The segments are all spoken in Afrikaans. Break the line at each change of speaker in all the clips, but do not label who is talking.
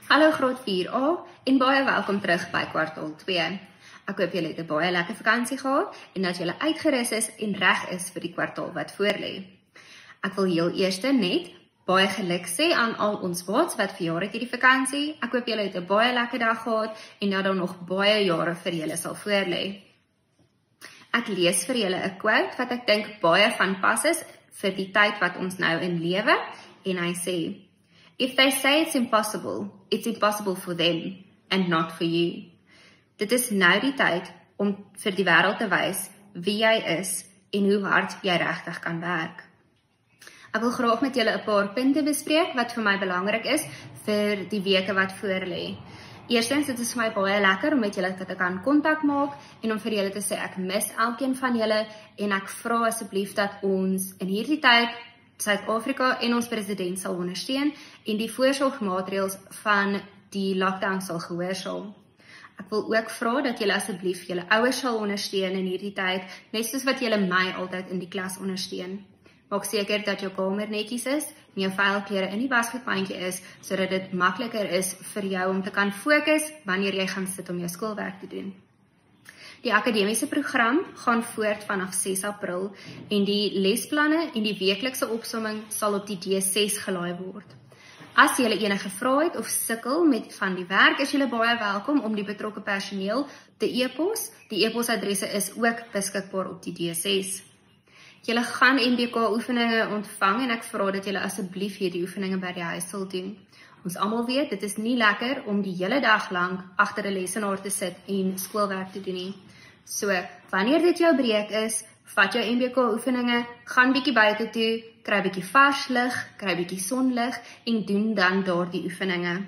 Hallo graad 4A en baie welkom terug by kwartaal 2. Ek hoop julle het 'n baie lekker vakansie gehad en dat julle uitgerus is en reg is vir die kwartaal wat voorlê. Ek wil heel eers net baie geluk sê aan al ons maats wat verjaar het hierdie vakansie. Ek hoop julle het 'n baie lekker dag gehad en dat daar nog baie jare vir julle sal voorlê. Ek lees vir julle 'n quote wat ek dink baie van pas is vir die tyd wat ons nou in lewe en hy sê: If they say it's impossible for them and not for you. Dit is nou die tyd om vir die wêreld te wys wie jy is en hoe hard jy regtig kan werk. Ek wil graag met julle 'n paar punte bespreek wat vir my belangrik is vir die weke wat voorlê. Eerstens, dit is vir my baie lekker om met julle te kan kontak maak en om vir julle te sê ek mis elkeen van julle en ek vra asseblief dat ons in hierdie tyd Suid-Afrika en ons president sal ondersteun en die voorsorgmaatreëls van die lockdown sal gehoorsaam. Ek wil ook vra dat julle asseblief julle ouers sal ondersteun in hierdie tyd, net soos wat julle my altyd in die klas ondersteun. Maak seker dat jou kamer netjies is en jou vuil klere in die wasgoedmandjie is, sodat dit makliker is vir jou om te kan fokus wanneer jy gaan sit om jou skoolwerk te doen. Die akademiese program gaan voort vanaf 6 April en die lesplanne en die weeklikse opsomming sal op die D6 gelaai word. As julle enige vrae het of sukkel met van die werk, is julle baie welkom om die betrokke personeel te e-pos. Die e-posadresse is ook beskikbaar op die D6. Julle gaan MBK oefeninge ontvang en ek vra dat julle asseblief hierdie oefeninge by die huis sal doen. Ons almal weet, dit is nie lekker om die hele dag lank agter 'n lesenaar te sit en skoolwerk te doen nie. So, wanneer dit jou breek is, vat jou MBK oefeninge, gaan bietjie buite toe, kry bietjie vars lig, kry bietjie sonlig en doen dan daardie oefeninge.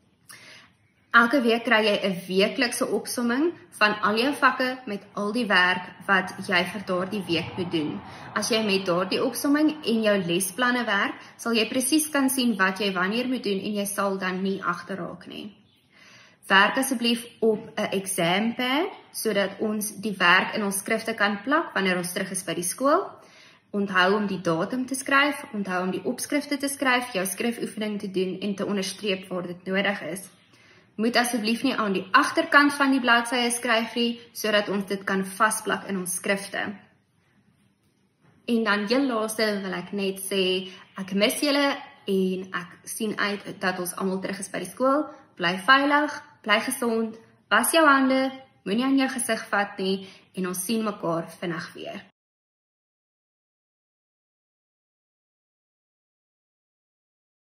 Elke week kry jy 'n weeklikse opsomming van al jou vakke met al die werk wat jy vir daardie week moet doen. As jy met daardie opsomming en jou lesplanne werk, sal jy presies kan sien wat jy wanneer moet doen en jy sal dan nie agterraak nie. Werk asseblief op 'n exam pad, sodat ons die werk in ons skrifte kan plak wanneer ons terug is by die skool. Onthou om die datum te skryf, onthou om die opskrifte te skryf, jou skryfoefening te doen en te onderstreep waar dit nodig is. Moet asseblief nie aan die agterkant van die bladsye skryf nie, sodat ons dit kan vasplak in ons skrifte. En dan heel laaste wil ek net sê, ek mis julle en ek sien uit dat ons almal terug is by die skool. Bly veilig, bly gesond, was jou hande, moenie aan jou gesig vat nie en ons sien mekaar vinnig weer.